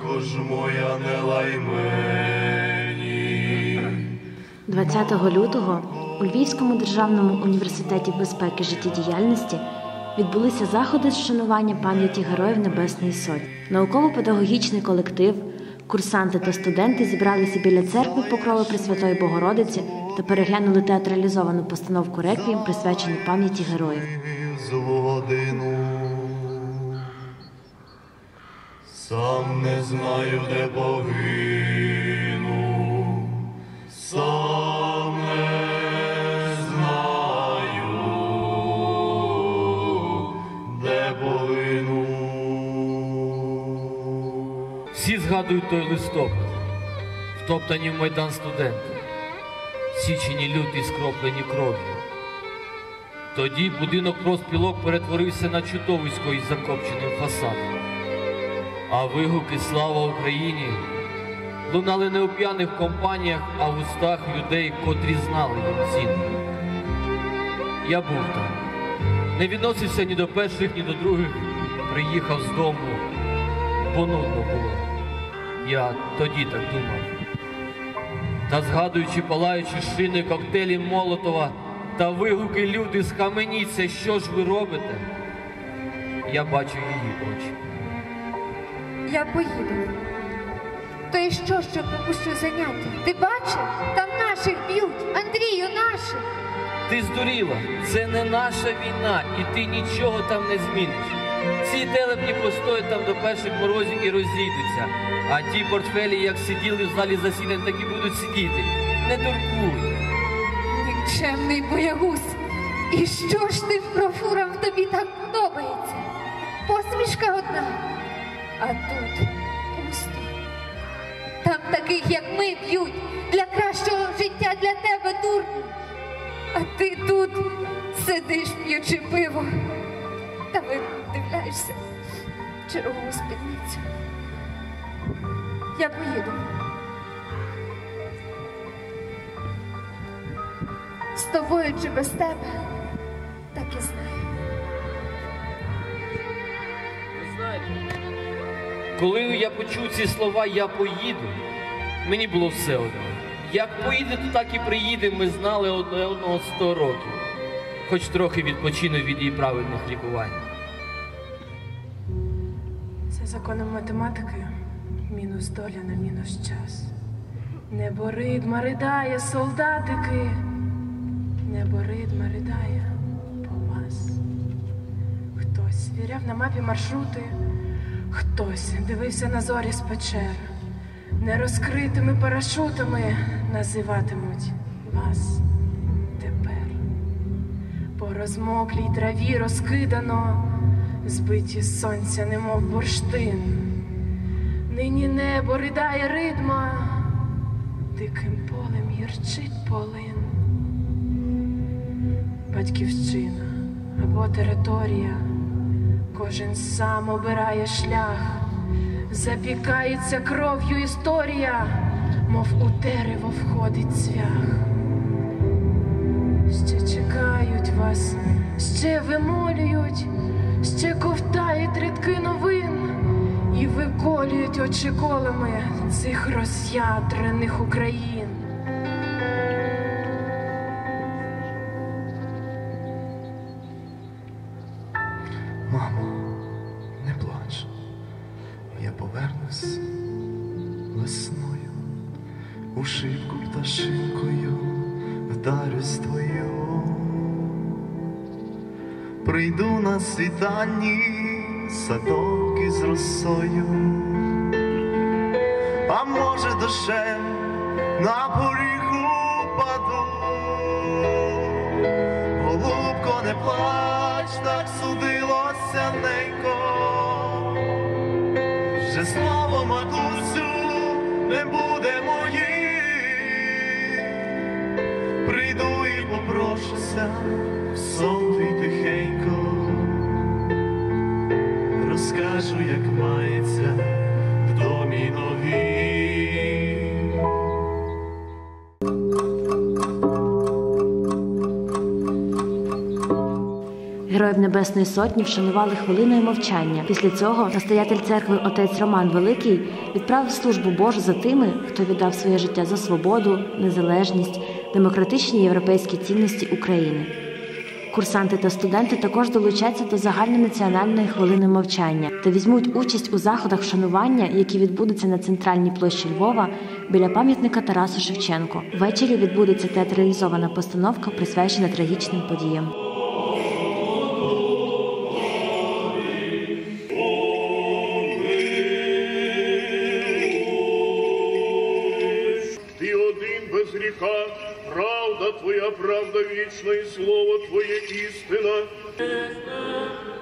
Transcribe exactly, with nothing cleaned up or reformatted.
також моя не лай мені. двадцятого лютого у Львівському державному університеті безпеки життєдіяльності відбулися заходи з вшанування пам'яті Героїв Небесної Сотні. Науково-педагогічний колектив, курсанти та студенти зібралися біля церкви Покрови Пресвятої Богородиці та переглянули театралізовану постановку «Реквієм», присвячену пам'яті героїв. Сам не знаю, де погину, сам не знаю, де погину. Всі згадують той листопад, втоптані в Майдан студенти, січені люті, скроплені кров'ю. Тоді будинок профспілок перетворився на чудовисько із закопченим фасадом. А вигуки «Слава Україні» лунали не у п'яних компаніях, а в устах людей, котрі знали їм ціну. Я був там. Не відносився ні до перших, ні до других. Приїхав з дому, бо нудно було. Я тоді так думав. Та згадуючи палаючі шини, коктейлі Молотова та вигуки «Люди, схаменіться, що ж ви робите?», я бачу її очі. Я поїду. То і що, що пропущу заняття? Ти бачив? Там наших б'ють. Андрію, наших. Ти здуріла. Це не наша війна, і ти нічого там не зміниш. Ці телепні постоять там до перших морозів і розійдуться. А ті портфелі, як сиділи в залі засідань, так і будуть сидіти. Не дуркуй. Нікчемний боягуз. І що ж тим профурам в тобі так подобається? Посмішка одна. А тут пусто. Там таких, як ми, б'ють для кращого життя для тебе, дурню. А ти тут сидиш, п'ючи пиво. Та видивляєшся в чергову спідницю. Я поїду. З тобою чи без тебе, так і знаю. Ви знаєте, коли я почув ці слова «я поїду», мені було все одно. Як поїде, то так і приїде, ми знали одне одного сто років. Хоч трохи відпочину від її правильних лікувань. За законом математики мінус доля на мінус час. Небо ридма ридає, солдатики, небо ридма ридає по вас. Хтось віряв на мапі маршрути, хтось дивився на зорі з печер. Нерозкритими парашутами називатимуть вас тепер. По розмоклій траві розкидано, збиті з сонця, немов бурштин. Нині небо ридає ридма, диким полем гірчить полин. Батьківщина або територія, кожен сам обирає шлях. Запікається кров'ю історія, мов у дерево входить цвях. Ще чекають вас, ще вимолюють, ще ковтають рядки новин і виколюють очі колами цих роз'ядрених Україн. Мамо, не плач. Я повернусь весною, у шибку пташинкою вдарюсь твою. Прийду на світанні садок із росою, а може дощем на поріг упаду. Голубко, не плач, так судилося, ненько. Вже слово, матусю, не буде моїм. Прийду і попрошуся в сон твій тихенько. Розкажу, як мається в домі новім. Героїв Небесної Сотні вшанували хвилиною мовчання. Після цього настоятель церкви отець Роман Великий відправив службу Божу за тими, хто віддав своє життя за свободу, незалежність, демократичні європейські цінності України. Курсанти та студенти також долучаться до загальнонаціональної хвилини мовчання та візьмуть участь у заходах вшанування, які відбудуться на центральній площі Львова біля пам'ятника Тарасу Шевченку. Ввечері відбудеться театралізована постановка, присвячена трагічним подіям. Ти один без гріха, правда Твоя, правда вічна, і слово Твоє істина.